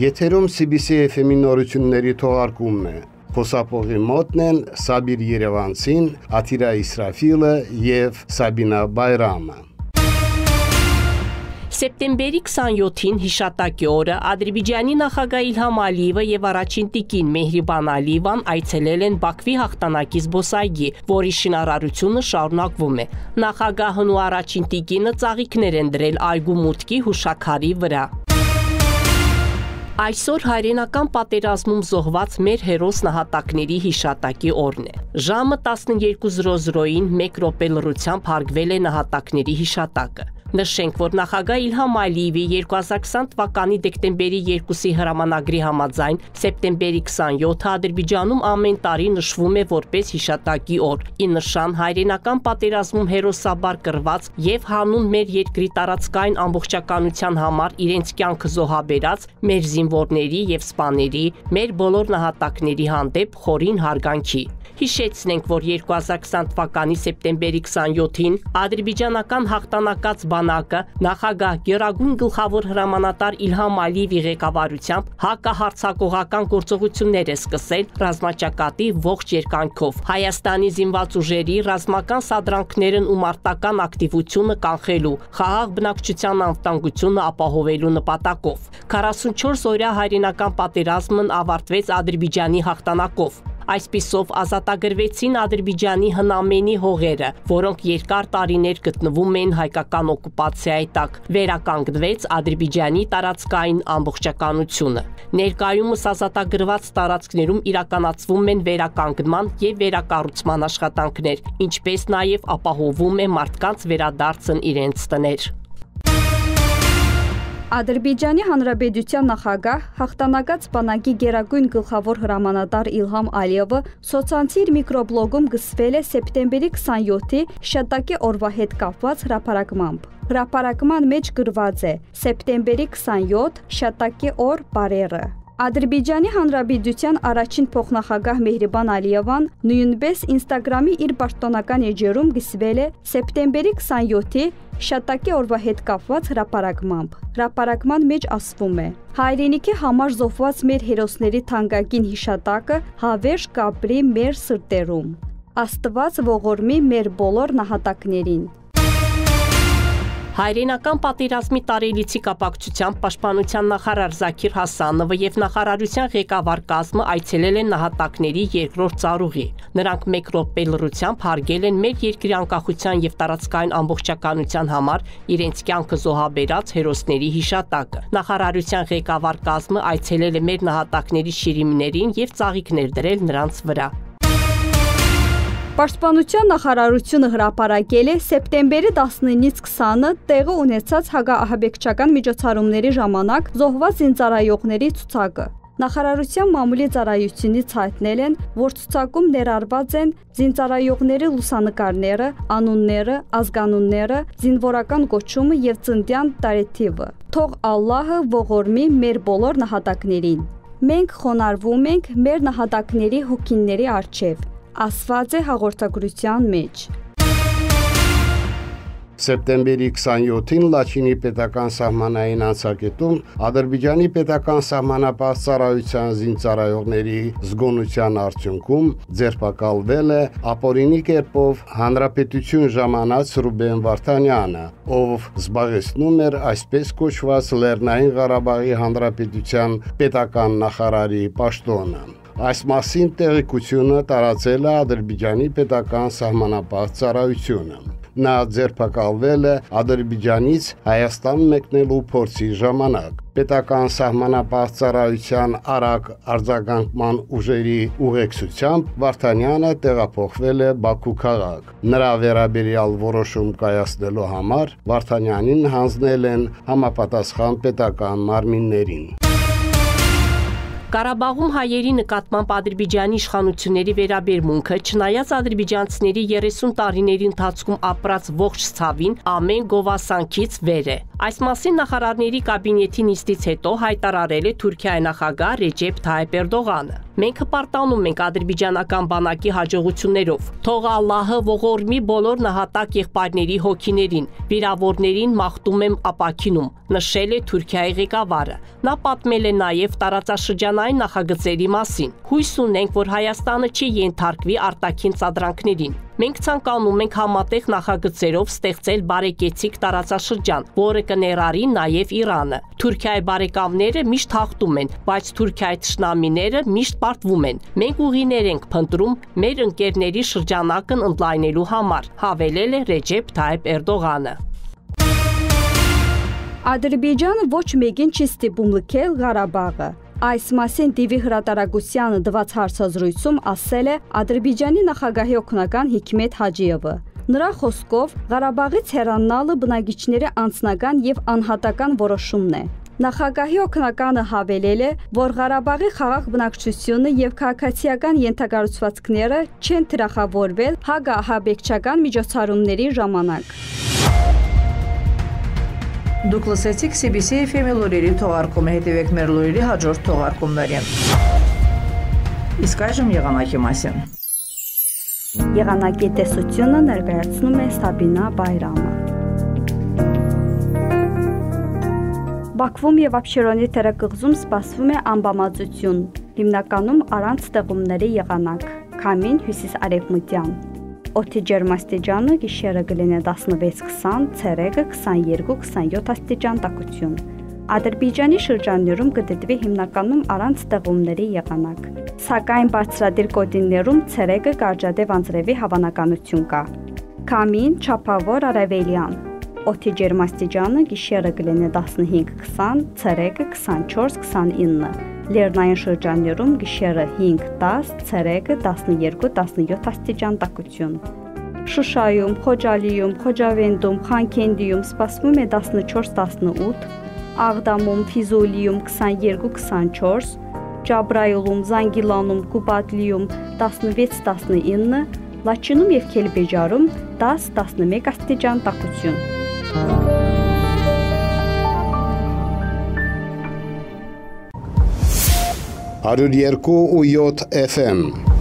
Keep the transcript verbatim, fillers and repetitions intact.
Եթերում C B C F M-ի նորությունների թողարկումն է։ Խոսափողի մոտն են Սաբիր Երևանցին, Աթիրա Իսրաֆիլը եւ Սաբինա Բայրամը։ Սեպտեմբերի քսանյոթին հիշատակի օրը Ադրբեջանի նախագահ Իլհամ Ալիևը եւ առաջին տիկին Մեհրիբան Ալիևան այցելել են Բաքվի հաղթանակի զբոսայգի, որի շինարարությունը շարունակվում է։ Նախագահն ու առաջին տիկինը ծաղիկներ են դրել այգու մուտքի հուշաքարի վրա։ Այսօր հայրենական պատերազմում զոհված մեր հերոս նահատակների հիշատակի օրն է։ Ժամը տասնյոթ զրո զրոին մեկ րոպե լռությամբ հարգվել է նահատակների հիշատակը։ Նշենք, որ նախագահ Իլհամ Ալիևի երկու հազար քսան թվականի դեկտեմբերի երկուսի հրամանագրի համաձայն սեպտեմբերի քսանյոթը Ադրբեջանում ամեն տարի նշվում է որպես հիշատակի օր, ի նշան հայրենական պատերազմում հերոսաբար կռված եւ հանուն մեր երկրի տարածքային ամբողջականության համար իրենց կյանքը զոհաբերած մեր զինվորների եւ սպաների, մեր բոլոր նահատակների հանդեպ խորին հարգանքի։ Հիշեցնենք, որ երկու հազար քսան թվականի սեպտեմբերի քսանյոթին ադրբեջանական հաղթանակած բանակը նախագահ Գերագույն գլխավոր հրամանատար Իլհամ Ալիևի ղեկավարությամբ հակահարձակողական գործողություններ է սկսել ռազմաճակատի ողջ երկայնքով։ Հայաստանի զինված ուժերի ռազմական սադրանքներն ու մարտական ակտիվությունը կանխելու, խաղաղ բնակչության անվտանգությունը ապահովելու նպատակով։ քառասունչորս օրյա հայրենական պատերազմն ավարտվեց Ադրբեջանի հաղթանակով։ Այսպիսով ազատագրվեցին Ադրբեջանի հնամենի հողերը, որոնք երկար տարիներ գտնվում էին հայկական օկուպացիայի տակ, վերականգնվեց Ադրբեջանի տարածքային ամբողջականությունը։ Ներկայումս ազատագրված տարածքներում իրականացվում են վերականգնման եւ վերակառուցման աշխատանքներ, ինչպես նաեւ ապահովում է մարդկանց վերադարձն իրենց տներ։ Ադրբեջանի Հանրապետության նախագահ հաղթանակած բանակի գերագույն գլխավոր հրամանատար Իլհամ Ալիևը սոցցանցի իր միկրոբլոգում գծվել է սեպտեմբերի քսանյոթի հիշատակի օրվա հետ կապված հրապարակմամբ։ Հրապարակման մեջ գրված է «Սեպտեմբերի քսանյոթ հիշատակի օր բարերը»։ Ադրբեջանի Հանրապետության առաջին փոխնախագահ Մեհրիբան Ալիևան նույնպես Ինստագրամի իր պաշտոնական էջերում գծվել է սեպտեմբերի քսանյոթի հիշատակի օրվա հետ կապված հրապարակմամբ։ Հրապարակման մեջ ասվում է. «Հայրենիքի համար զոհված մեր հերոսների թանկագին հիշատակը հավերժ կապրի մեր սրտերում։ Աստված ողորմի մեր բոլոր նահատակներին»։ Հայրենական պատերազմի տարելիցի կապակցությամբ պաշտպանության նախարար Զաքիր Հասանովը եւ նախարարության ղեկավար կազմը այցելել են նահատակների երկրորդ ծառուղի։ Նրանք մեկ րոպե լռությամբ հարգել են մեր երկրի անկախության եւ տարածքային ամբողջականության համար իրենց կյանքը զոհաբերած հերոսների հիշատակը։ Նախարարության ղեկավար կազմը այցելել է մեր նահատակների շիրիմներին եւ ծաղիկներ դրել նրանց վրա։ Պաշտպանության նախարարությունը հրապարակել է սեպտեմբերի տասնինից քսանը տեղի ունեցած հակաահաբեկչական միջոցառումների ժամանակ զոհված զինծառայողների ցուցակը։ Նախարարության մամուլի ծառայությունից հայտնել են, որ ցուցակում ներառված են զինծառայողների լուսանկարները, անունները, ազգանունները, զինվորական կոչումը եւ ծննդյան տարեթիվը։ Թող Ալլահը ողորմի մեր բոլոր նահատակներին։ Մենք խոնարհվում ենք մեր նահատակների հոգիների առջև, ասված է հաղորդագրության մեջ։ Սեպտեմբերի քսանյոթին Լաչինի պետական սահմանային անցակետում Ադրբեջանի պետական սահմանապահ ծառայության զինծառայողների զգոնության արդյունքում ձերբակալվել է ապօրինի կերպով հանրապետություն ժամանած Ռուբեն Վարդանյանը, ով զբաղեցնում էր այսպես կոչված Լեռնային Ղարաբաղի Հանրապետության պետական նախարարի պաշտոնը։ Այս մասին տեղեկությունը տարածել է Ադրբեջանի պետական սահմանապահ ծառայությունը։ Նա ձերբակալվել է Ադրբեջանից Հայաստան մեկնելու փորձի ժամանակ։ Պետական սահմանապահ ծառայության արագ արձագանքման ուժերի ուղեկցությամբ Վարդանյանը տեղափոխվել է Բաքու քաղաք։ Նրա վերաբերյալ որոշում կայացնելու համար Վարդանյանին հանձնել են համապատասխան պետական մարմիններին։ Ղարաբաղում հայերի նկատմամբ Ադրբեջանի իշխանությունների վերաբերմունքը, չնայած ադրբեջանցիների երեսուն տարիների ընթացքում ապրած ողջ ցավին, ամեն գովասանքից վեր է։ Այս մասին նախարարների կաբինետի նիստից հետո հայտարարել է Թուրքիայի նախագահ Ռեջեփ Թայիփ Էրդողանը։ Մենք հպարտանում ենք ադրբեջանական բանակի հաջողություններով։ Թող Ալլահը ողորմի բոլոր նահատակ եղբայրների հոգիներին, վիրավորներին մաղթում եմ ապաքինում, նշել է Թուրքիայի ղեկավարը։ Նա պատմել է նաև տարածաշրջանային նախագծերի մասին։ Հույս ունենք, որ Հայաստանը չի ենթարկվի արտաքին ծադրանքներին։ Մենք ցանկանում ենք համատեղ նախագծերով ստեղծել բարեկեցիկ տարածաշրջան, որը կներառի նաև Իրանը։ Թուրքիայի բարեկամները միշտ հաղթում են, բայց Թուրքիայի թշնամիները միշտ պարտվում են։ Մենք ուղիներ ենք փնտրում մեր ընկերների շրջանակն ընդլայնելու համար, հավելել է Ռեջեփ Թայիփ Էրդողանը։ Ադրբեջանը ոչ մեկին չի ստիպում լքել Ղարաբաղը։ Այս մասին Տ V հրատարակությանը տված հարցազրույցում ասել է Ադրբեջանի նախագահի օգնական Հիքմեթ Հաջիևը։ Նրա խոսքով Ղարաբաղից հեռանալը բնակիչների անձնական եւ անհատական որոշումն է։ Նախագահի օգնականը հավելել է, որ Ղարաբաղի խաղաղ բնակչությունը եւ քաղաքացիական ենթակառուցվածքները չեն թիրախավորվել հակաահաբեկչական միջոցառումների ժամանակ։ Դուք լսեցիք C B C F M լուրերի թողարկումը, հետևեք մեր լուրերի հաջորդ թողարկումներին։ Իսկ այժմ եղանակի մասին։ Եղանակի տեսությունը ներկայացնում է Սաբինա Բայրամը։ Բաքվում եւ Աբշերոնի թերակղզում սպասվում է անբավարարություն, հիմնականում առանց ստեղումների եղանակ, քամին հյուսիս-արևմտյան։ Օդի ջերմաստիճանը գիշերը կլինի տասնվեց քսան, ցերեկը քսաներկու քսայոթ աստիճան տաքություն։ Ադրբեջանի շրջաններում կդիտվի հիմնականում առանց ստեղումների եղանակ։ Սակայն բարձրադիր գոտիներում ցերեկը կարճատև անձրևի հավանականություն կա։ Քամին չափավոր արևելյան։ Օդի ջերմաստիճանը գիշերը կլինի տասնհինգ քսան, ցերեկը քսանչորս քսանինը։ Լեռնային շրջաններում գիշերը հինգ տաս, ցերեկը տասներկու տասնյոթ աստիճան տաքություն։ Շուշայում, Խոջալիում, Խոջավենդում, Խանքենդիում սպասվում է տասնչորս տասնութ, Աղդամում, Ֆիզուլիում քսաներկու քսանչորս, Ջաբրայիլում, Զանգիլանում, Կուբատլիում տասնվեց տասնինը, Լաչինում եւ Քելբեջարում տաս տասնմեկ աստիճան տաքություն։ հարյուր երկու ու յոթ F M